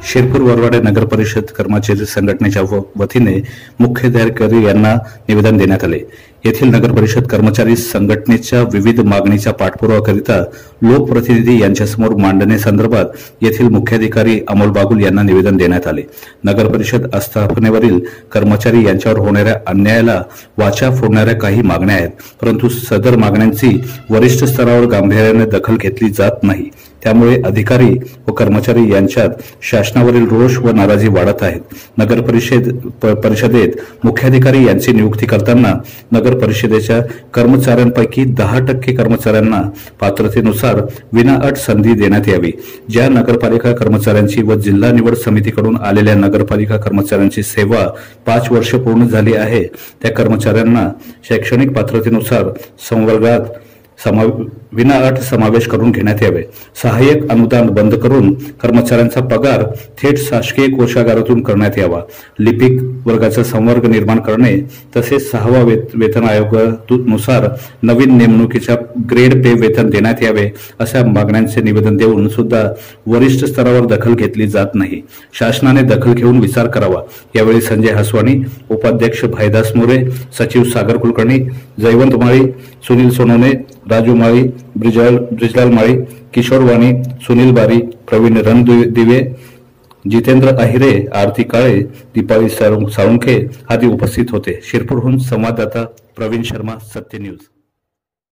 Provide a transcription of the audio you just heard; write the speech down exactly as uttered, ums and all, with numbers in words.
शिरपूर वरवाडे नगर परिषद कर्मचारी संघटनेच्या वतीने मुख्याधिकारी यांना निवेदन देण्यात आले। येथील नगर परिषद कर्मचारी संघटनेच्या विविध मागणीच्या पाठपुरावाकरिता लोकप्रतिनिधी यांच्यासमोर मांडणीसंदर्भात येथील मुख्याधिकारी अमोल बागुल यांना निवेदन देण्यात आले। नगर परिषद आस्थापनेवरील कर्मचारी यांच्यावर होणाऱ्या अन्यायाला वाचा फोडणाऱ्या काही मागण्या आहेत, परंतु सदर मागण्यांची वरिष्ठ स्तरावर गांभीर्याने दखल घेतली जात नाही। त्यामुळे अधिकारी व कर्मचारी यांच्यात शासनावरील रोष व नाराजी वाढत आहेत। नगर परिषद परिषदेत मुख्याधिकारी यांची नियुक्ती करताना नगर परिषदेच्या कर्मचाऱ्यांपैकी दहा टक्के कर्मचाऱ्यांना पात्रतेनुसार विनाअट संधी देण्यात यावी। ज्या नगरपालिका कर्मचाऱ्यांची व जिल्हा निवड समितीकडून आलेल्या नगरपालिका कर्मचाऱ्यांची सेवा पाच वर्ष पूर्ण झाली आहे, त्या कर्मचाऱ्यांना शैक्षणिक पात्रतेनुसार संवर्गात समा विनाअट समावेश करून घेण्यात यावे। सहाय्यक अनुदान बंद करून कर्मचाऱ्यांचा पगार थेट शासकीय कोषागारातून करण्यात यावा। लिपिक वर्गाचा संवर्ग निर्माण करणे तसेच सहावा वेतन आयोगानुसार नवीन नेमणुकीच्या ग्रेड पे वेतन देण्यात यावे अशा मागण्यांचे निवेदन देऊन सुद्धा वरिष्ठ स्तरावर दखल घेतली जात नाही। शासनाने दखल घेऊन विचार करावा। यावेळी संजय हसवानी, उपाध्यक्ष भाईदास मोरे, सचिव सागर कुलकर्णी, जयवंत माळी, सुनील सोनवणे, राजू माळी, ब्रिजलाल ब्रिजलाल माळी, किशोर वाणी, सुनील बारी, प्रवीण रणदिवे, जितेंद्र अहिरे, आरती काळे, दीपाली साळुंखे आदी उपस्थित होते। शिरपूरहून संवाददाता प्रवीण शर्मा, सत्य न्यूज।